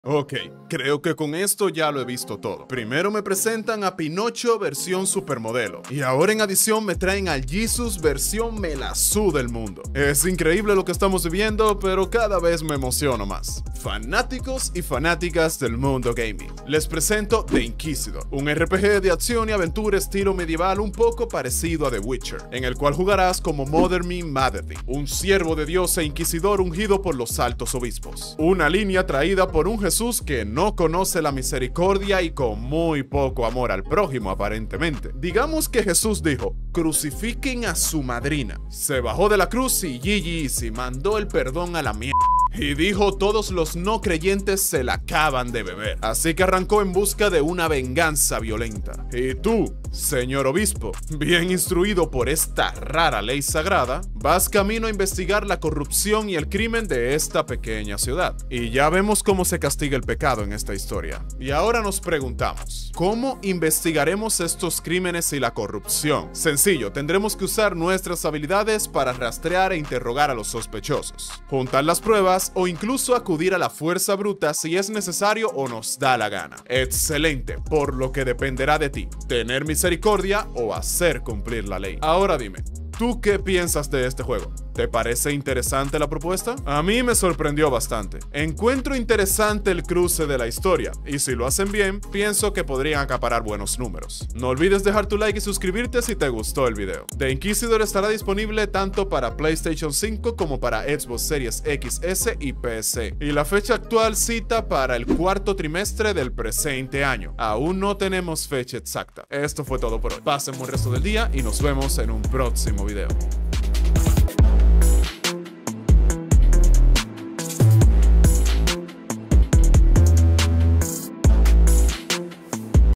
Ok, creo que con esto ya lo he visto todo. Primero me presentan a Pinocho versión supermodelo. Y ahora en adición me traen al Jesus versión melazú del mundo. Es increíble lo que estamos viviendo, pero cada vez me emociono más. Fanáticos y fanáticas del mundo gaming, les presento The Inquisidor, un RPG de acción y aventura estilo medieval un poco parecido a The Witcher, en el cual jugarás como Motherme Matherly, un siervo de Dios e inquisidor ungido por los altos obispos. Una línea traída por un Jesús que no conoce la misericordia y con muy poco amor al prójimo aparentemente. Digamos que Jesús dijo, crucifiquen a su madrina. Se bajó de la cruz y GG mandó el perdón a la mierda. Y dijo, todos los no creyentes se la acaban de beber. Así que arrancó en busca de una venganza violenta. Y tú, señor obispo, bien instruido por esta rara ley sagrada, vas camino a investigar la corrupción y el crimen de esta pequeña ciudad. Y ya vemos cómo se castiga el pecado en esta historia. Y ahora nos preguntamos, ¿cómo investigaremos estos crímenes y la corrupción? Sencillo, tendremos que usar nuestras habilidades para rastrear e interrogar a los sospechosos, juntar las pruebas o incluso acudir a la fuerza bruta si es necesario o nos da la gana. Excelente, por lo que dependerá de ti, tener misericordia o hacer cumplir la ley. Ahora dime, ¿tú qué piensas de este juego? ¿Te parece interesante la propuesta? A mí me sorprendió bastante. Encuentro interesante el cruce de la historia, y si lo hacen bien, pienso que podrían acaparar buenos números. No olvides dejar tu like y suscribirte si te gustó el video. The Inquisidor estará disponible tanto para PlayStation 5 como para Xbox Series XS y PC, y la fecha actual cita para el cuarto trimestre del presente año. Aún no tenemos fecha exacta. Esto fue todo por hoy. Pasen buen resto del día y nos vemos en un próximo video.